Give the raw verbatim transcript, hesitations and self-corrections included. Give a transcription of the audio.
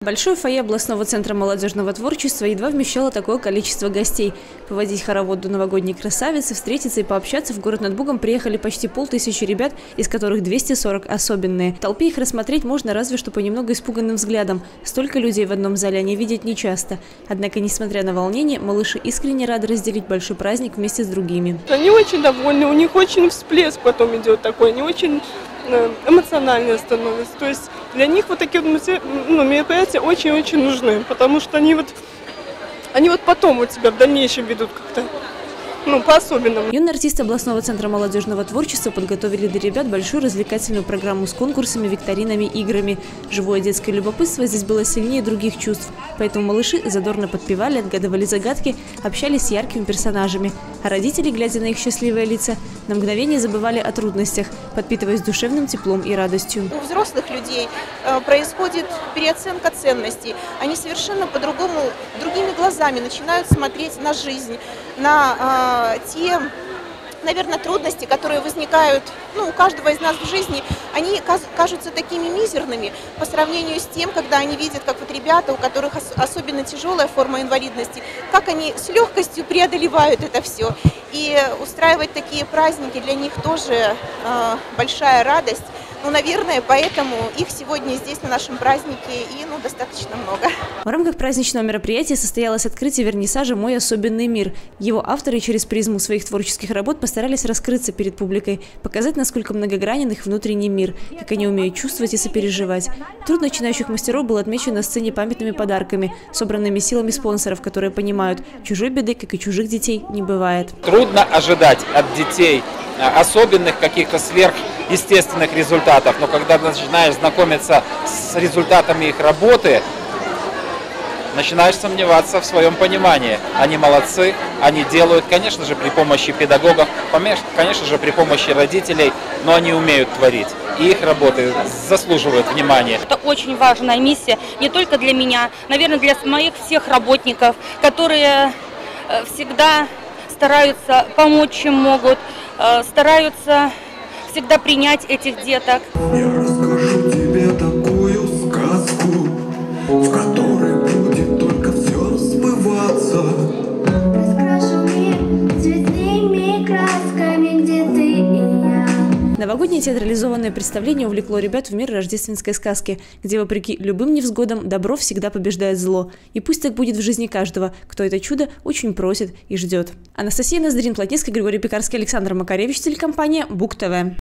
Большое фойе областного центра молодежного творчества едва вмещало такое количество гостей. Поводить хоровод до новогодней красавицы, встретиться и пообщаться в город над Бугом приехали почти полтысячи ребят, из которых двести сорок особенные. В толпе их рассмотреть можно разве что по немного испуганным взглядам. Столько людей в одном зале они видят нечасто. Однако, несмотря на волнение, малыши искренне рады разделить большой праздник вместе с другими. Они очень довольны, у них очень всплеск потом идет такой, они очень эмоционально становятся. То есть для них вот такие вот ну, мероприятия очень-очень нужны, потому что они вот, они вот потом у тебя в дальнейшем ведут как-то. Ну, по-особенному. Юные артисты областного центра молодежного творчества подготовили для ребят большую развлекательную программу с конкурсами, викторинами, играми. Живое детское любопытство здесь было сильнее других чувств. Поэтому малыши задорно подпевали, отгадывали загадки, общались с яркими персонажами. А родители, глядя на их счастливые лица, на мгновение забывали о трудностях, подпитываясь душевным теплом и радостью. У взрослых людей происходит переоценка ценностей. Они совершенно по-другому, другими глазами начинают смотреть на жизнь, на те, наверное, трудности, которые возникают ну, у каждого из нас в жизни, они кажутся такими мизерными по сравнению с тем, когда они видят, как вот ребята, у которых особенно тяжелая форма инвалидности, как они с легкостью преодолевают это все. И устраивать такие праздники для них тоже э, большая радость. Ну, наверное, поэтому их сегодня здесь на нашем празднике и ну, достаточно много. В рамках праздничного мероприятия состоялось открытие вернисажа «Мой особенный мир». Его авторы через призму своих творческих работ постарались раскрыться перед публикой, показать, насколько многогранен их внутренний мир, как они умеют чувствовать и сопереживать. Труд начинающих мастеров был отмечен на сцене памятными подарками, собранными силами спонсоров, которые понимают, чужой беды, как и чужих детей, не бывает. Трудно ожидать от детей особенных каких-то сверхъестественных результатов, но когда начинаешь знакомиться с результатами их работы, начинаешь сомневаться в своем понимании. Они молодцы, они делают, конечно же, при помощи педагогов, конечно же, при помощи родителей, но они умеют творить. И их работы заслуживают внимания. Это очень важная миссия не только для меня, наверное, для моих всех работников, которые всегда стараются помочь, чем могут, стараются всегда принять этих деток. Я расскажу тебе такую сказку, в которой будет только все сбываться. Раскрашу мир цветными красками, где ты и я. Новогоднее театрализованное представление увлекло ребят в мир рождественской сказки, где, вопреки любым невзгодам, добро всегда побеждает зло. И пусть так будет в жизни каждого, кто это чудо очень просит и ждет. Анастасия Ноздрин, Плотницкая, Григорий Пекарский, Александр Макаревич, телекомпания Буг ТВ.